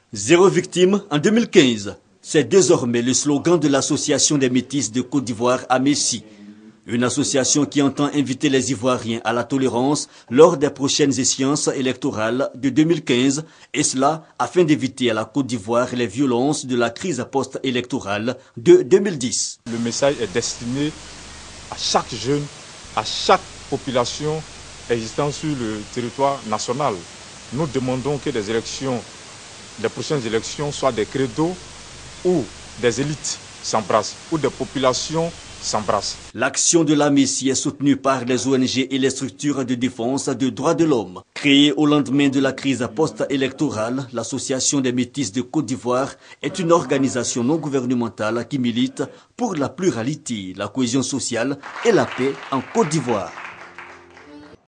Zéro victime en 2015. C'est désormais le slogan de l'Association des Métis de Côte d'Ivoire à Messi. Une association qui entend inviter les Ivoiriens à la tolérance lors des prochaines échéances électorales de 2015, et cela afin d'éviter à la Côte d'Ivoire les violences de la crise post-électorale de 2010. Le message est destiné à chaque jeune, à chaque population existant sur le territoire national. Nous demandons que les prochaines élections soient des credos où des élites s'embrassent, où des populations s'embrassent. L'action de la Messi est soutenue par les ONG et les structures de défense des droits de l'homme. Créée au lendemain de la crise post-électorale, l'Association des Métis de Côte d'Ivoire est une organisation non gouvernementale qui milite pour la pluralité, la cohésion sociale et la paix en Côte d'Ivoire.